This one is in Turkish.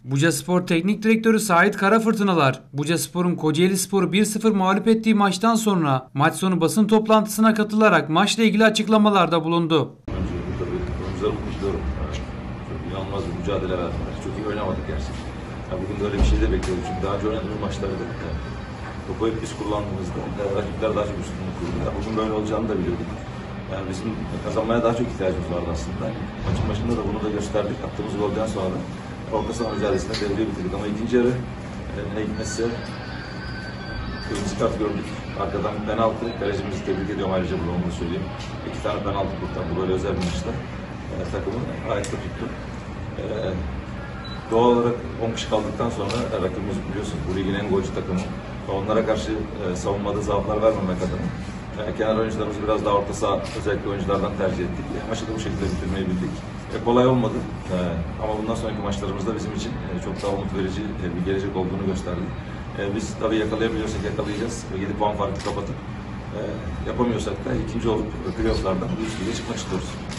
Bucaspor Teknik Direktörü Sait Karafırtınalar, Bucaspor'un Kocaelispor'u 1-0 mağlup ettiği maçtan sonra maç sonu basın toplantısına katılarak maçla ilgili açıklamalarda bulundu. Öncelikle tabii oyuncularımı kutluyorum. Çok inanılmaz bir mücadele verdiler. Çok iyi oynamadık gerçekten. Bugün böyle bir şey de bekliyorduk çünkü daha önce oynadığımız maçlarda topu hep biz kullandığımızda rakipler daha çok üstünlük kurdular. Bugün böyle olacağını da biliyorduk. Yani bizim kazanmaya daha çok ihtiyacımız vardı aslında. Maçın başında da bunu da gösterdik. Attığımız golden sonra orta saha mücadelesinde devreyi bitirdik ama ikinci yarı ne hikmetse kırmızı kart gördük. Arkadan bir penaltı. Kalecimizi tebrik ediyorum ayrıca bunu da söyleyeyim. 2 tane penaltı kurtardı böyle özel bir maçta. Takımı ayakta tuttu. Doğal olarak 10 kişi kaldıktan sonra rakibimiz biliyorsunuz bu ligin en golcü takımı. Onlara karşı savunmada zaaflar vermemek adına kenar oyuncularımızı biraz daha orta saha özellikle oyunculardan tercih ettik. Maçı da bu şekilde bitirmeyi bildik. Kolay olmadı ama bundan sonraki maçlarımızda bizim için çok daha umut verici bir gelecek olduğunu gösterdi. Biz tabii yakalayabiliyorsak yakalayacağız. 7 puan farkı kapatıp yapamıyorsak da ikinci olup playofflardan bu üst lige çıkmak istiyoruz.